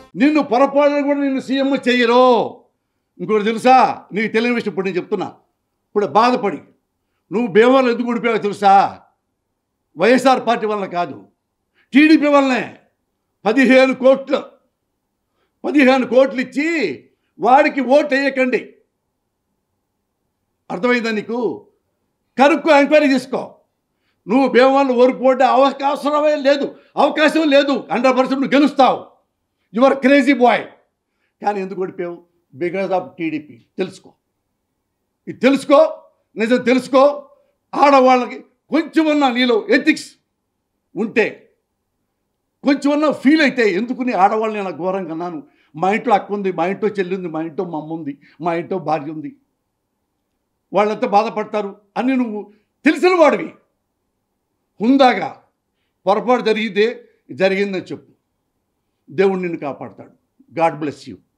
నిన్ను పొరపాటున కూడా నిన్ను సీఎం చెయ్యరు. ఇంకోటి తెలుసా, నీకు తెలియని విషయం ఇప్పుడు నేను చెప్తున్నా. ఇప్పుడు బాధపడి నువ్వు భీమవరంలో ఎందుకు ఊడిపోయావో తెలుసా? వైఎస్ఆర్ పార్టీ వల్ల కాదు, టీడీపీ వల్లనే. 15 కోట్లు ఇచ్చి వాడికి ఓటు వేయకండి. అర్థమైందా నీకు? కనుక్కో, ఎంక్వైరీ చేసుకో. నువ్వు భీమవరంలో ఓడిపోతే అవకాశం లేదు. 100% నువ్వు గెలుస్తావు. You are crazy boy. కానీ ఎందుకు ఓడిపోయావు? Because of TDP. ఇది తెలుసుకో, నిజం తెలుసుకో. ఆడవాళ్ళకి కొంచెమన్నా నీలో ఎథిక్స్ ఉంటే, కొంచెమన్నా ఫీల్ అయితే, ఎందుకు నీ ఆడవాళ్ళని నాకు ఘోరంగా అన్నాను. మా ఇంట్లో అక్క ఉంది, మా ఇంట్లో చెల్లి ఉంది, మా ఇంట్లో మా అమ్మ ఉంది, మా ఇంట్లో భార్య ఉంది, వాళ్ళంతా బాధపడతారు అని నువ్వు తెలిసిన వాడివి. హుందాగా పొరపాటు జరిగిందని చెప్పు. దేవుడు నిన్ను కాపాడతాడు. God bless you.